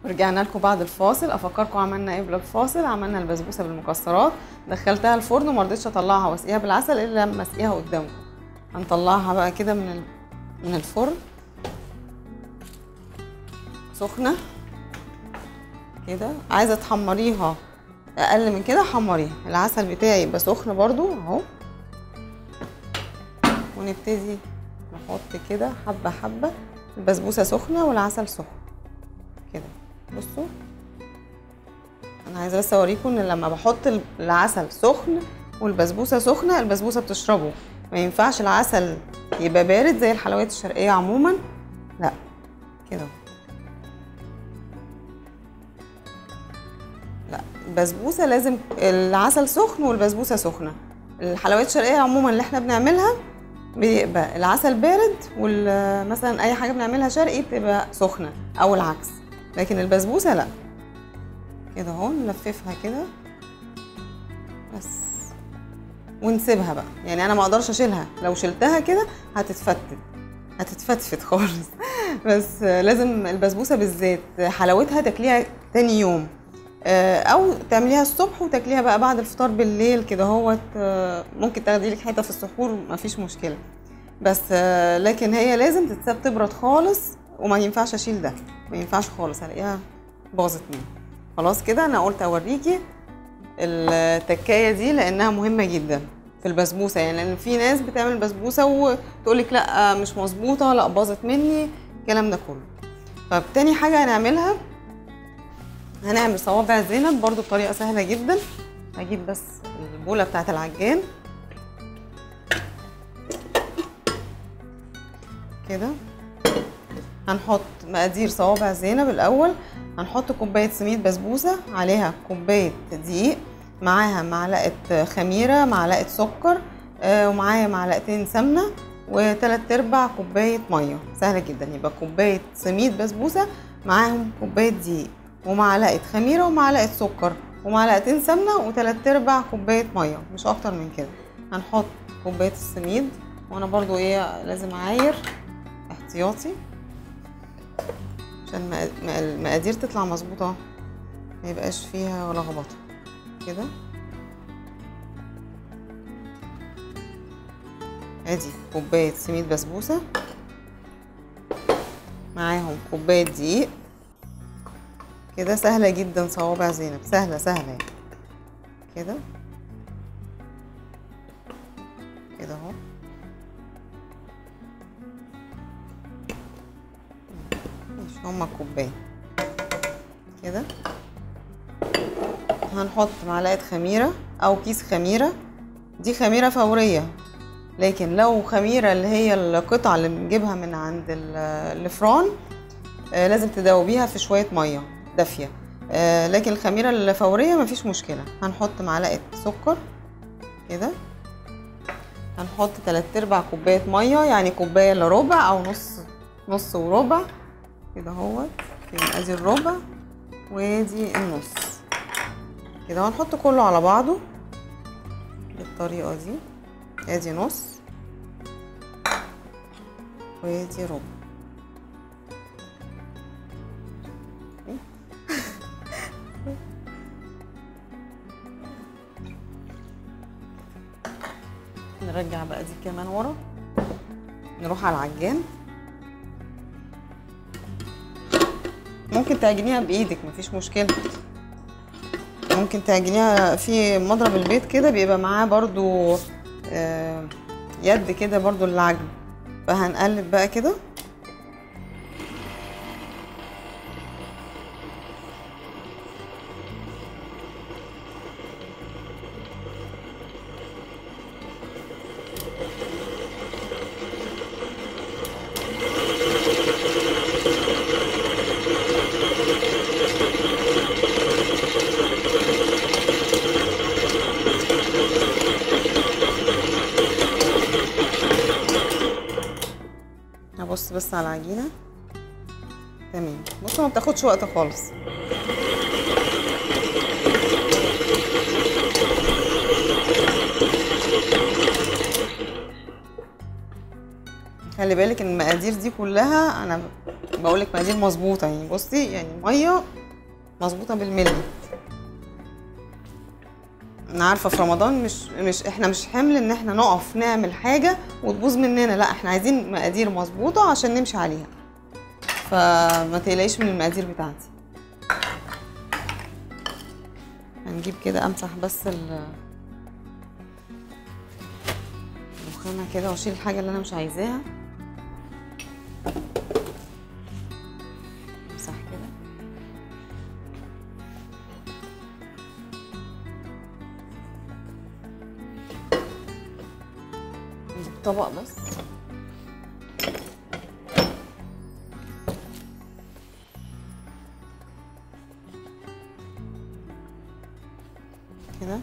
ورجعنا لكم بعد الفاصل. افكركم عملنا ايه قبل الفاصل؟ عملنا البسبوسه بالمكسرات، دخلتها الفرن وما رضيتش اطلعها واسقيها بالعسل الا لما اسقيها قدامكم. هنطلعها بقى كده من الفرن سخنه كده. عايزه تحمريها اقل من كده حمريها. العسل بتاعي يبقى سخن برضو اهو، ونبتدي نحط كده حبه حبه. البسبوسه سخنه والعسل سخن كده. بصوا انا عايزه بس اوريكم ان لما بحط العسل سخن والبسبوسه سخنه البسبوسه بتشربه. ما ينفعش العسل يبقى بارد زي الحلويات الشرقيه عموما، لا كده. لا، البسبوسه لازم العسل سخن والبسبوسه سخنه. الحلويات الشرقيه عموما اللي احنا بنعملها بيبقى العسل بارد، ومثلا اي حاجه بنعملها شرقي بتبقى سخنه او العكس، لكن البسبوسه لا. كده اهو نلففها كده بس ونسيبها بقى. يعني انا ما اقدرش اشيلها، لو شلتها كده هتتفتفت خالص. بس لازم البسبوسه بالذات حلاوتها تاكليها تاني يوم، او تعمليها الصبح وتاكليها بقى بعد الفطار بالليل كده اهوت. ممكن تاخدي لك حته في السحور مفيش مشكله، بس لكن هي لازم تتساب تبرد خالص، وما ينفعش اشيل ده، ما ينفعش خالص، هلاقيها باظت مني. خلاص كده انا قلت اوريكي التكايه دي لانها مهمه جدا في البسبوسه. يعني لان في ناس بتعمل بسبوسه وتقولك لا مش مظبوطه، لا باظت مني، الكلام ده كله. طب تاني حاجه هنعملها، هنعمل صوابع زينب برضو بطريقه سهله جدا. هجيب بس البوله بتاعت العجان كده. هنحط مقادير صوابع زينب الاول. هنحط كوبايه سميد بسبوسه، عليها كوبايه دقيق، معاها معلقه خميره، معلقه سكر، ومعايا معلقتين سمنه، و3/4 كوبايه ميه. سهله جدا. يبقى كوبايه سميد بسبوسه معاهم كوبايه دقيق ومعلقه خميره ومعلقه سكر ومعلقتين سمنه و3/4 كوبايه ميه، مش اكتر من كده. هنحط كوبايه السميد، وانا برضو لازم اعاير احتياطي عشان المقادير تطلع مظبوطه، ما يبقاش فيها لخبطه كده. ادي كوبايه سميد بسبوسه معاهم كوبايه دقيق كده. سهله جدا صوابع زينب، سهله يعني كده كده اهو. مش هما كوبايه كده. هنحط معلقه خميره او كيس خميره، دي خميره فوريه، لكن لو خميره اللي هي القطعه اللي بنجيبها من عند الفران لازم تدوبيها في شويه ميه دافيه، لكن الخميره الفوريه مفيش مشكله. هنحط معلقه سكر كده. هنحط 3/4 كوبايه ميه، يعني كوبايه الا ربع او نص وربع كده اهوت. ادي الربع ودي النص كده. وهنحط كله على بعضه بالطريقه دي. ادي نص وادي ربع. نرجع بقى دي كمان ورا، نروح على العجان. ممكن تعجنيها بايدك مفيش مشكله، ممكن تعجنيها في مضرب البيت كده، بيبقى معاه برضو يد كده برضو للعجن. فهنقلب بقى كده. هبص بس على العجينه تمام. بصوا ما بتاخدش وقت خالص. خلي بالك ان المقادير دي كلها انا بقولك مقادير مظبوطه يعني. بصي يعني ميه مظبوطه بالملي. انا عارفه في رمضان احنا مش حمل ان احنا نقف نعمل حاجه وتبوظ مننا، لا احنا عايزين مقادير مظبوطه عشان نمشي عليها، فما تقلقيش من المقادير بتاعتي. هنجيب كده امسح بس الرخامه كده واشيل الحاجه اللي انا مش عايزاها. امسح كده. نجيب طبق بس كده.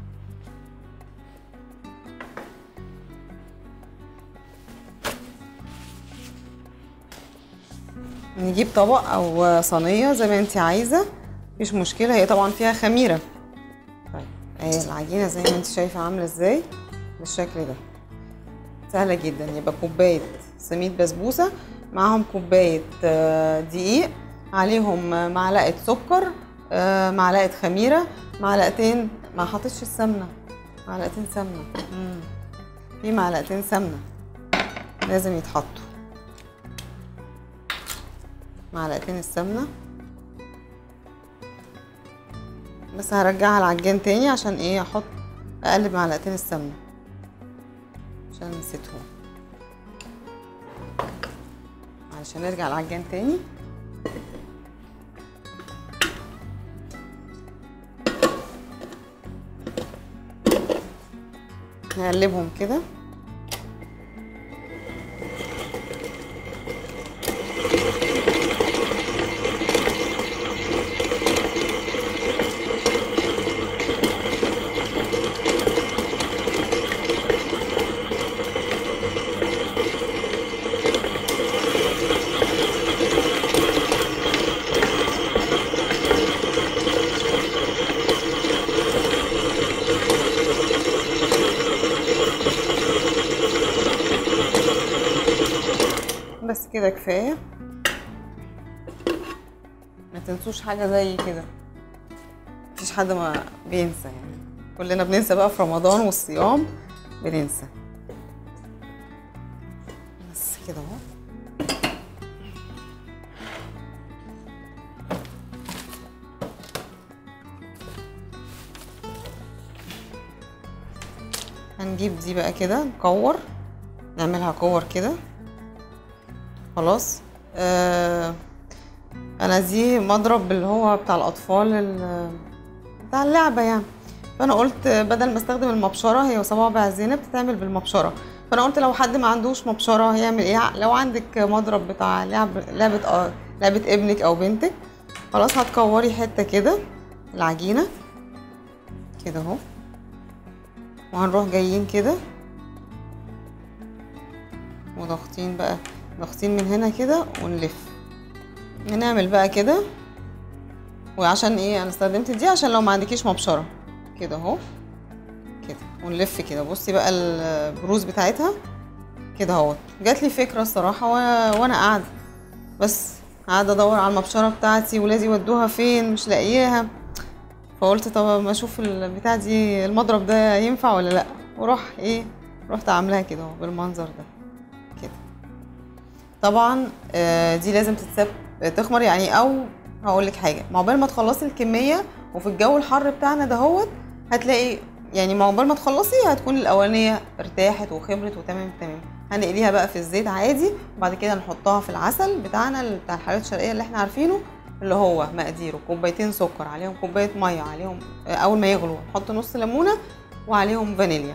نجيب طبق او صينيه زي ما انت عايزه، مفيش مشكله. هي طبعا فيها خميره. طيب اهي العجينه زي ما انت شايفه عامله ازاي بالشكل ده، سهله جدا. يبقى كوبايه سميد بسبوسه معاهم كوبايه دقيق، عليهم معلقه سكر، معلقه خميره، معلقتين، ما حطيتش السمنه، معلقتين سمنه. في معلقتين سمنه لازم يتحطوا، معلقتين السمنه. بس هرجعها العجان تاني عشان ايه، اقلب معلقتين السمنه عشان نسيتهم. علشان نرجع العجان تاني. نقلبهم كده. بس كده كفايه. ما تنسوش حاجه زي كده، مفيش حد ما بينسى يعني، كلنا بننسى بقى في رمضان والصيام بننسى. بس كده اهو. هنجيب دي بقى كده نكور، نعملها كور كده خلاص. انا دي مضرب اللي هو بتاع الاطفال بتاع اللعبه يعني، فانا قلت بدل ما استخدم المبشره، هي صوابع زينب بتتعمل بالمبشره، فانا قلت لو حد ما عندوش مبشره هيعمل ايه، لو عندك مضرب بتاع لعبه ابنك او بنتك، خلاص هتكوري حته كده العجينه كده اهو، وهنروح جايين كده وضاغطين بقى، ضاغطين من هنا كده ونلف. نعمل بقى كده. وعشان ايه انا استخدمت دي، عشان لو ما عندكيش مبشره كده اهو كده، ونلف كده. بصي بقى البروز بتاعتها كده اهوت. جات لي فكره الصراحه وانا قاعده، بس قاعده ادور على المبشره بتاعتي ولادي ودوها فين مش لاقياها، فقلت طب ما اشوف البتاع دي المضرب ده ينفع ولا لا، رحت عاملاها كده اهو بالمنظر ده كده. طبعا دي لازم تتساب تخمر يعني، او هقول لك حاجه، عقبال ما تخلصي الكميه وفي الجو الحر بتاعنا دهوت هتلاقي يعني عقبال ما تخلصي هتكون الاولانيه ارتاحت وخمرت وتمام تمام. هنقليها بقى في الزيت عادي، وبعد كده نحطها في العسل بتاعنا بتاع الحلويات الشرقيه اللي احنا عارفينه، اللي هو مقاديره كوبايتين سكر، عليهم كوبايه ميه، عليهم اول ما يغلوا نحط نص ليمونه وعليهم فانيليا.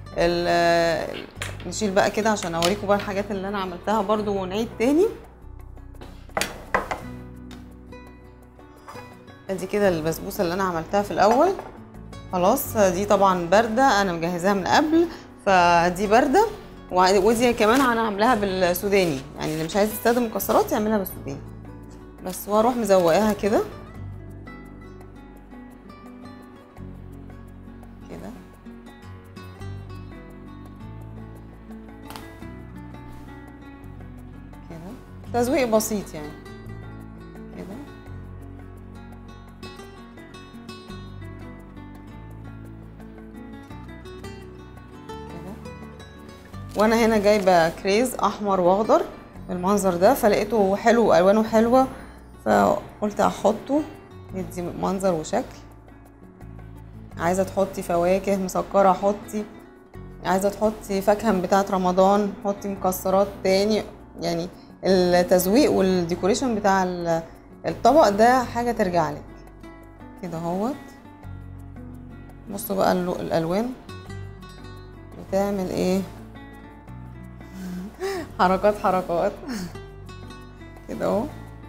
نشيل بقى كده عشان اوريكم بقى الحاجات اللي انا عملتها برضو ونعيد تاني. ادي كده البسبوسه اللي انا عملتها في الاول خلاص. دي طبعا بارده، انا مجهزاها من قبل، فدي بارده. ودي كمان انا عاملاها بالسوداني، يعني اللي مش عايز يستخدم مكسرات يعملها بالسوداني بس. واروح مزوقاها كده كده كده تزويق بسيط يعني كده. وانا هنا جايبه كريز احمر واخضر بالمنظر ده، فلقيته حلو والوانه حلوه فقلت احطه يدي منظر وشكل. عايزه تحطي فواكه مسكره حطي، عايزه تحطي فاكهه بتاعه رمضان حطي، مكسرات تاني. يعني التزويق والديكوريشن بتاع الطبق ده حاجه ترجع لك كده اهوت. بصوا بقى الالوان بتعمل ايه، حركات كده اهو.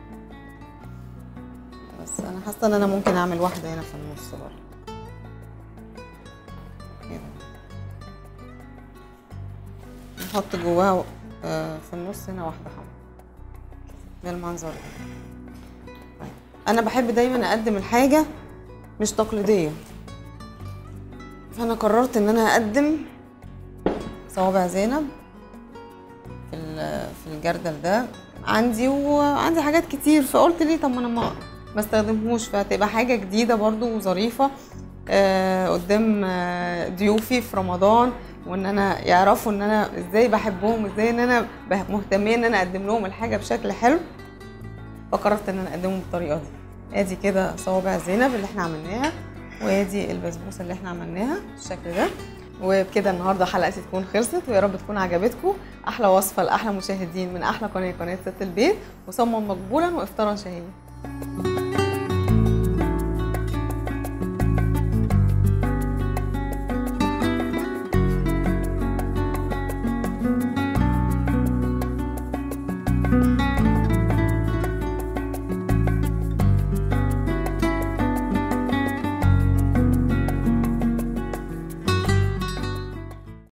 بس انا حاسه ان انا ممكن اعمل واحده هنا في النص برضه كده، نحط جواها في النص هنا واحده حمرا بالمنظر ده. طيب انا بحب دايما اقدم الحاجه مش تقليديه، فانا قررت ان انا اقدم صوابع زينب في الجردل ده عندي، وعندي حاجات كتير فقلت ليه طب ما انا ما استخدمهوش، فتبقى حاجه جديده برضو وظريفه قدام ضيوفي في رمضان، وان انا يعرفوا ان انا ازاي بحبهم، ازاي ان انا مهتميه ان انا اقدم لهم الحاجه بشكل حلو. فقررت ان انا اقدمهم بالطريقه دي. ادي كده صوابع زينب اللي احنا عملناها، وادي البسبوسه اللي احنا عملناها بالشكل ده. وبكده النهارده حلقتي تكون خلصت، ويا رب تكون عجبتكم. احلى وصفه لاحلى مشاهدين من احلى قناه ست البيت، وصمم مقبولا وافطارا شهيا.